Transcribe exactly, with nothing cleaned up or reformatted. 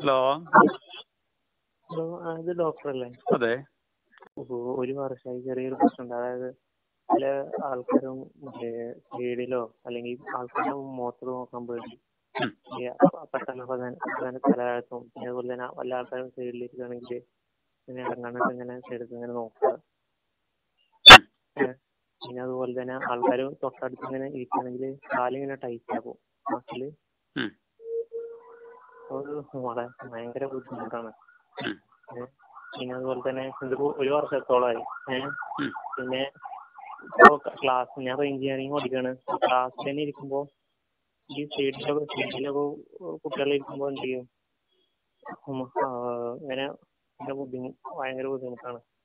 Hello hello ആ, ഇത് ഡോക്ടറല്ലേ? അതെ. ഓ, ഒരു വർഷമായി ചെറിയൊരു പ്രശ്നമുണ്ട്. അതായത് പല ആൾക്കാരും മറ്റേ സൈഡിലോ അല്ലെങ്കിൽ ആൾക്കാരുടെ മുഖത്ത് നോക്കാൻ പേടി ഉം. ഈ പെട്ടെന്ന് പ്രധാന തലകത്തും പിന്നെ അതുപോലെ തന്നെ വല്ല ആൾക്കാരും സൈഡിലിരിക്കുകയാണെങ്കിൽ ഇങ്ങനെ ഇറങ്ങാനായിട്ട് ഇങ്ങനെ സൈഡിൽ ഇങ്ങനെ നോക്കുക. ഏ, പിന്നെ അതുപോലെ തന്നെ ആൾക്കാർ തൊട്ടടുത്ത് ഇങ്ങനെ ഇരിക്കുകയാണെങ്കിൽ കാലിങ്ങനെ ടൈറ്റ് ആക്കും മസില്. ഉം. ഒരു വളരെ ഭയങ്കര ബുദ്ധിമുട്ടാണ്. ഉം. ഏ, പിന്നെ അതുപോലെ തന്നെ ഇതിപ്പോ ഒരു വർഷത്തോളമായി. ഏഹ് ഉം. പിന്നെ ഇപ്പോൾ ക്ലാസ് ഞാൻ എഞ്ചിനീയറിംഗ് പഠിക്കുകയാണ്. ക്ലാസ്സിൽ തന്നെ ഇരിക്കുമ്പോൾ ഈ സൈഡിലൊക്കെ സൈഡിലൊക്കെ കുട്ടികളിരിക്കുമ്പോൾ എന്ത് ചെയ്യും ഉം, ആ, ഇങ്ങനെ ഇങ്ങനെ ബുദ്ധിമുട്ട് ഭയങ്കര ബുദ്ധിമുട്ടാണ്.